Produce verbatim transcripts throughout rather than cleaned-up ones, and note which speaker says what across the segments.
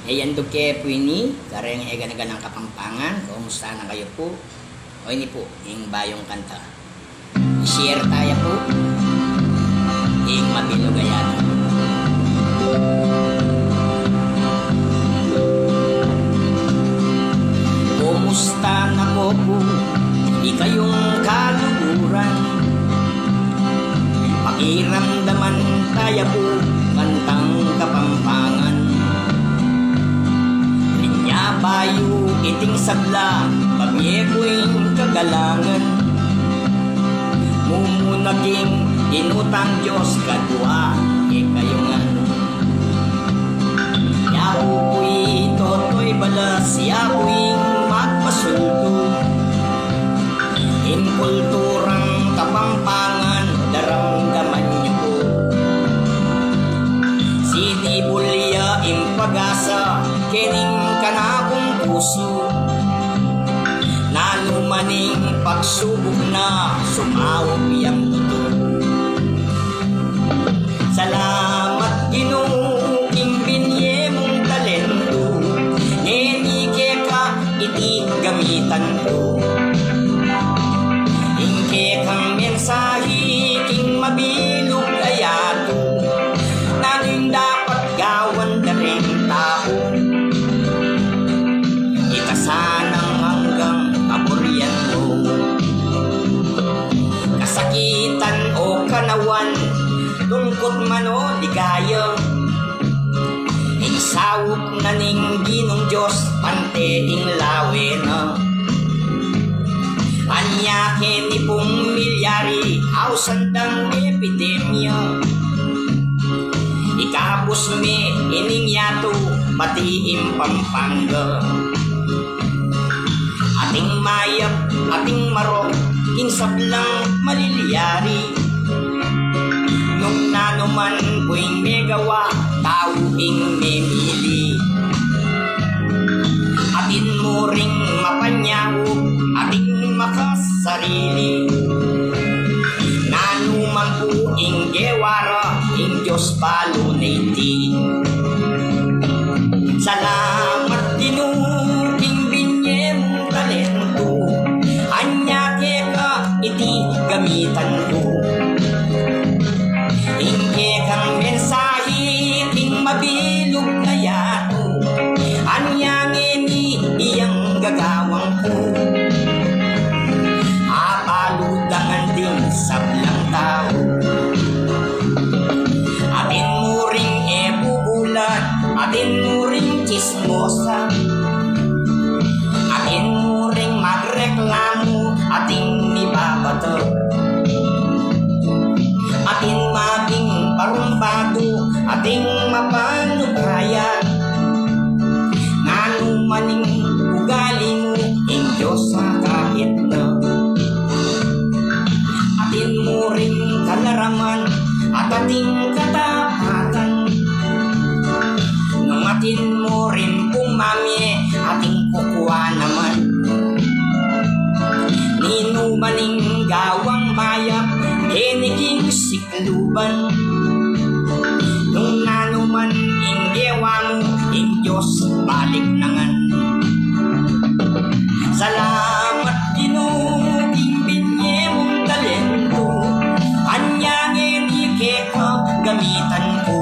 Speaker 1: Ayan do ke po ini, kareng eganagan ng Kapampangan. Kumusta na kayo po? O ini po, yung bayong kanta. I-share tayo po. Yung mabinugayan. Kumusta na ko po, di kayong kaluguran. Pakiramdaman tayo po, kantang Kapampangan. Bayo, iting sabla, pamyeko'y kagalangan. Mumunaging inutang Diyos kadwa, e kayo nga. Yapo ko'y toto'y balas, yapo'y magpasulto. Inkulturang Kapampangan, daramdaman niyo po. Sinibulya impagasa, kining kanakong puso. Nalumaning pagsubok na sumawag yang tuto. Salamat Ginoo, ing binye mong talento. Nenike ka iti gamitan ko. Ingke kang mensahe king mabilog ayato. Naning dapat gawan na rin tao. Sanang hanggang kaburyan mo. Kasakitan o kanawan, lungkot man o ligaya, ingsawok na ning Ginong Diyos, panteing lawe na. Anyake ni pong milyari, awsandang epidemya. Ikapos me ining yato, pati Pampanga. Ating mayap, ating marok, king sablang maliliyari. Nung nanuman ko'y megawa, tao ing memili. Atin mo ring mapanyaw, ating makasarili. Nanuman po ing gewara, ing Diyos palo na iti. Salamat Ginoo, king binye mong talento. Anyake ka iti gamitan ko. Ingke kang mensahe king mabilog na yato. Anyangin ni iyang gagawang ko. Apaludangan din sablang tao. Atin mo ring ebubulat, atin mo ring chismosa. Atin mo ring magreklamo, ating ibabato. Atin maging parumbado, ating mapanugaya. Nanumaning ugali mo, ing Diyos sa kahit na. Atin mo ring kalaraman, at ating katapatan. Nung atin mo rin pumamye, ating kukuha naman. Ninumaning gawang mayap, eniking sikluban. Nung nanuman inggewa mo, ing Diyos balik nangan. Salamat Ginoo, ing binye mong talento. Anyangin ike ka gamitan ko.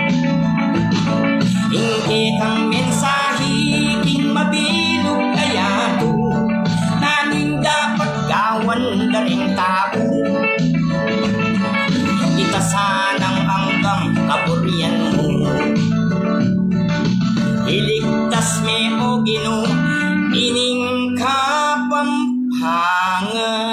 Speaker 1: Ingke kang mensahe king mabilog ayato. Naning dapat gawan na ring tao. Itasanang hanggang kaburyan mo. Iligtas me o Ginoo, ining Kapampangan.